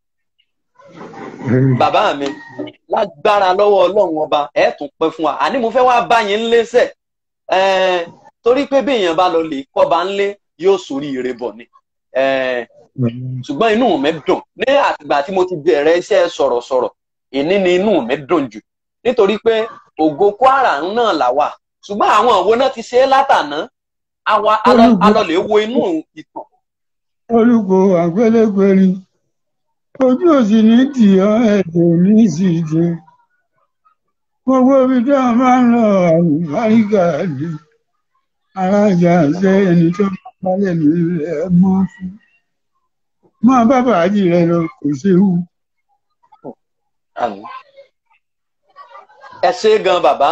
bàbá mi lágbára lọ́wọ́ Ọlọ́run ọba ẹ̀ tún pẹ́ fún wa àní mo fẹ́ wá bá yín lẹ́sẹ̀ torí pé bí èèyàn bá lọ lè kọ́ba ńlé yóò sórí ire bọ̀ ni ṣùgbọ́n inú mi dùn ní àtìgbà tí mo ti bẹ̀rẹ̀ iṣẹ́ sọ̀rọ̀sọ̀rọ̀ ìní ni inú mi dùn jù nítorí pé ògo Kwara náà là wà ṣùgbọ́n àwọn òwò náà ti ṣe é látàná alọ lè wo inú ìtàn. olùkọ́ àgbélẹ̀gbẹ̀rin ojú òsì ní tì ọ́ ẹ̀jẹ̀ ní ìsìnjẹ gbogbo ibi tí a máa ń lọ àlùbáríkà ni alájà ṣe ẹni tó máa balẹ̀ nílẹ̀ mọ́ fún máa bá bàájì rẹ lọ kò séwu. ẹ ṣe gan bàbá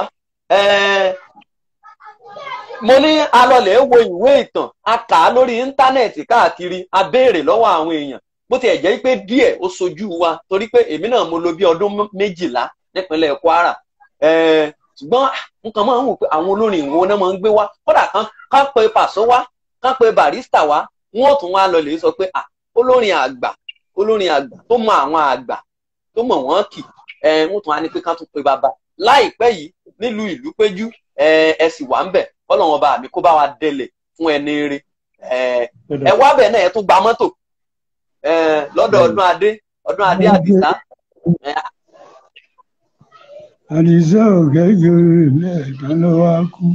mo ní alọlẹ̀ wo ìwé ìtàn a kà á lórí íńtánẹ́ẹ̀tì káàkiri a béèrè lọ́wọ́ àwọn èèyàn bó tiẹ̀ jẹ́ pé díẹ̀ ó sojú wa torí pé èmi náà mo lò bí ọdún méjìlá nípínlẹ̀ Kwara ṣùgbọ́n nǹkan máa ń wò pé àwọn olórin ìwo náà máa ń gbé wá kódà kán pe Pàṣọ wá kán pe Barrister wá wọn ò tún wá lọ lè sọ pé olórin àgbà olórin àgbà tó mọ àwọn àgbà tó mọ̀ wọ́n kì wọ́n tún wá ní pé kán tún pe bàbá láìpẹ́ yìí nílùú Ìlúpéjú ẹ sì wà ń bẹ̀ kọ́lọ́wọ́n bá mi kó bá wa délẹ̀ fún ẹni rí ẹ wá bẹ̀ náà ẹ tún gba mọ́tò lọ́dọ̀ ọdún adé ọdún adé àdìsá. àdìsá ọ̀gá ìjòyè lẹ́ẹ̀kan ló wá kú.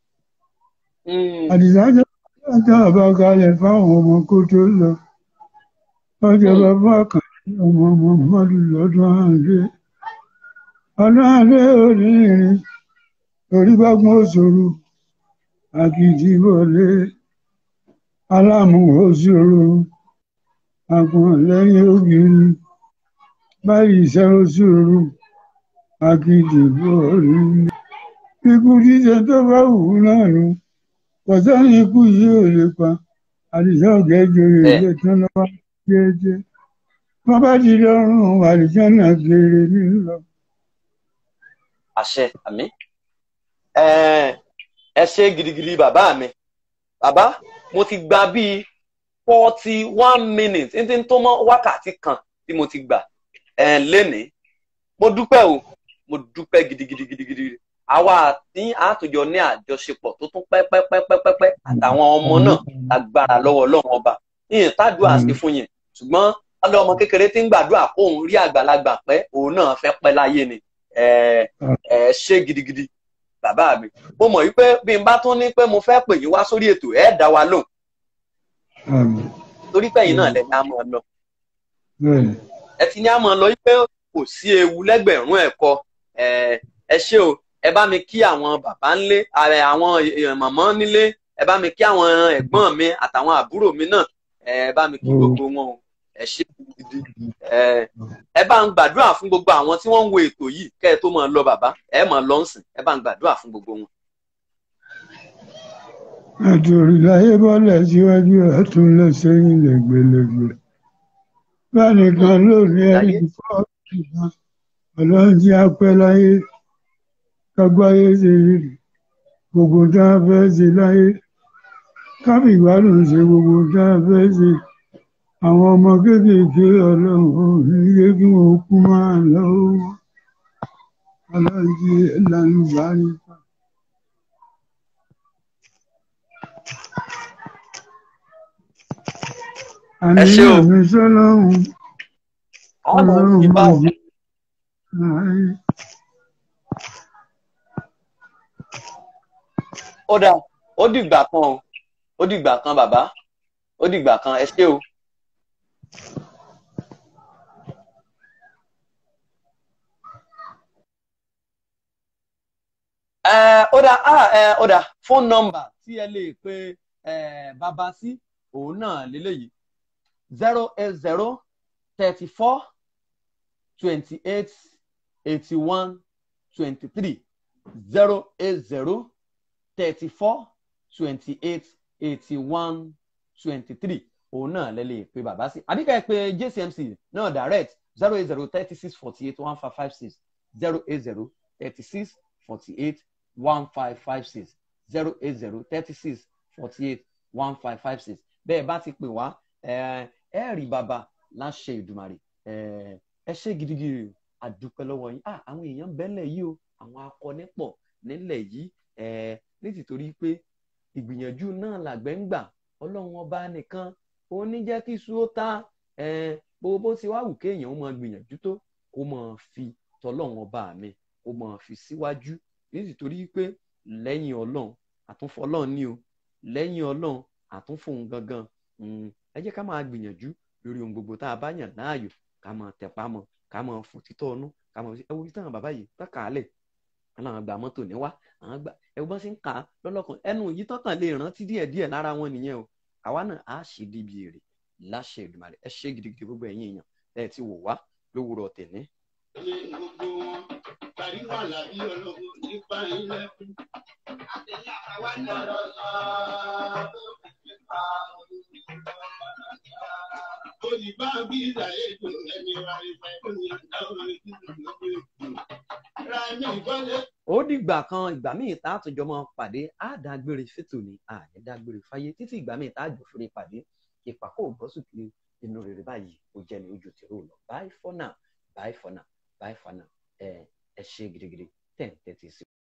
àdìsá jẹ́ ọjọ́ àbákalẹ̀ fáwọn ọmọ kó tó lọ ọjọ́ bàbá kan ọmọ Muhammadu lọ́dún àdé ọdún adé onírin orí bá gbọ́n òṣòro àkìdìbọ̀lé aláàmú òṣòro àgbọ̀n lẹ́yìn ògiri báyìí iṣẹ́ òṣòro àkìdìbọ̀lé ikú jíjẹ tó bá wù ú náà nù kọ̀sán ikú yìí ò lè pa àdìsá ọ̀gẹ́jọ ilé tán lọ́wọ́ jẹ́jẹ́ wọ́n bá ti lọ́rùn àdìsá náà kéré nílọ. àṣẹ àmín ẹ ṣe gidigidi bàbá mi bàbá mo ti gba bíi forty one minutes ní tí n tó mọ́ wákàtí kan tí mo ti gbà lénìí mo dúpẹ́ o mo dúpẹ́ gidigidi gidigidi àwa àti àtòjọ ní àjọṣepọ̀ tó tún pẹ́pẹ́pẹ́pẹ́pẹ́ àtàwọn ọmọ náà lágbára lọ́wọ́ Ọlọ́run ọba yìnyín tádùá sí fún yẹn ṣùgbọ́n ọlọ́ ọmọ kékeré tí ń gbàdúrà kó òun rí àgbàlagbà pẹ́ òun náà fẹ́ pẹ́ láyé ni ẹ ẹ ṣe gidigidi bàbá mi mo mọ̀ wípé bí n bá tún ní pé mo fẹ́ pè yín wá sórí ètò ẹ̀ dá wa lóhùn torí pé yín náà lẹ́ni á máa lọ ẹ ti ní á máa lọ wípé kò sí ewu lẹ́gbẹ̀rún ẹ̀kọ́ ẹ ṣé o ẹ bá mi kí àwọn bàbá ńlé àwọn màmá nílé ẹ bá mi kí àwọn ẹ̀gbọ́n mi àtàwọn àbúrò mi náà ẹ bá mi kí gbogbo wọn o ẹ ṣé gidi ẹ bá ń gbàdúrà fún gbogbo àwọn tí wọ́n ń wo ètò yìí kẹ́ ẹ tó máa lọ bàbá ẹ máa lọ nsìn ẹ bá ń gbàdúrà fún gbogbo wọn. àtòrí láyé bọ́lẹ̀ síwájú àtún lọ sẹ́yìn lẹ́gbẹ̀lẹ́gbẹ̀ báyìí kan lónìí ẹni fọ́ọ̀tì náà ọlọ́run tí a pẹ́ láyé kágbáyé ṣe gbogbo tá a fẹ́ ṣe láyé kábì ìgbádùn ṣe gbogbo tá a fẹ́ ṣe àwọn ọmọ kéékèèké ọlọ́run ò ní yé kí wọ́n kú máa lọ́wọ́ ọlọ́run tí ẹ̀lànà bá nípa. ẹ ṣé o àmì sọ́lọ́run ọlọ́run máa jẹ́ láyé. ó dà ó dìgbà kan o ó dìgbà kan bàbá ó dìgbà kan ẹ ṣé o. ó dà ó dà fóònù nọ́mbà tí ẹ lè pe bàbá sí òun náà lélẹ́yìí zero eight zero thirty four twenty eight eighty one twenty three zero eight zero thirty four twenty eight eighty one twenty three òun náà lè lè pe bàbá sí àbíkà ẹ pé J C M C náà direct zero eight zero thirty six forty eight one five five six zero eight zero thirty six forty eight one five five six zero eight zero thirty six forty eight one five five six bẹ́ẹ̀ bá ti pè wá ẹ rí bàbá láṣẹ Ìdùmarè ẹ ṣe gidigidi àdúpẹ́ lọ́wọ́ yín àwọn èèyàn bẹ́lẹ̀ yìí o àwọn akọni pọ̀ nílẹ̀ yìí nítorí pé ìgbìyànjú náà làgbẹ̀ ń gbà ọlọ́run ọba nìkan ó ní jẹ́ kí iṣu ó ta bó bó ti wá wù kéèyàn ó máa gbìyànjú tó kó máa fi tọlọ́run ọba mi ó máa fi síwájú nítorí pé lẹ́yìn ọlọ́run àtúnfọ́ ọlọ́run ní o lẹ́yìn ọlọ́run àtúnfòun gangan ẹ jẹ́ ká máa gbìyànjú lórí ohun gbogbo tá a bá yàn láàyò ká ká máa tẹpá mọ́ ká máa fún títọ́ ọnú ká máa ẹ wo ìtàn bàbá yìí tán kà á lẹ̀ àwọn àgbà mọ́tò ní wá àwọn gbà ẹ bọ́n sì ń kà á lọ́lọ́kan ẹnu yìí tọ́kàn lè rántí díẹ̀díẹ̀ lára wọn nìyẹn o àwa náà á ṣe débi èrè láṣẹ Èdùmàrè ẹ ṣe gidigidi gbogbo ẹ̀yin èèyàn ẹ ti wò wá lówùrọ̀ tẹ̀ní. gbogbo wọn parí wà lábí ọlọ́run nípa ilẹ̀ fún. àtẹ̀yà àwa ní ọ̀rọ̀ sọ tó fi pa olùbá bí ìdàlejò ẹni wa ìfẹ́ tó ní àwọn ìdílé lọ́wọ́ èkó. ra ẹni ìbọ́lẹ̀. ó dìgbà kan ìgbà míì tá a tún jọ máa pàdé á dágbére fètò ní àní dágbére fáyé títí ìgbà míì tá a jọ fèrè pàdé ìpàkó ògbọ́sùkì inú rere báyìí ó jẹ́ ní ojú tìró lọ bye for now bye for now bye for now ẹ ẹ ṣe gidigidi ten thirty six.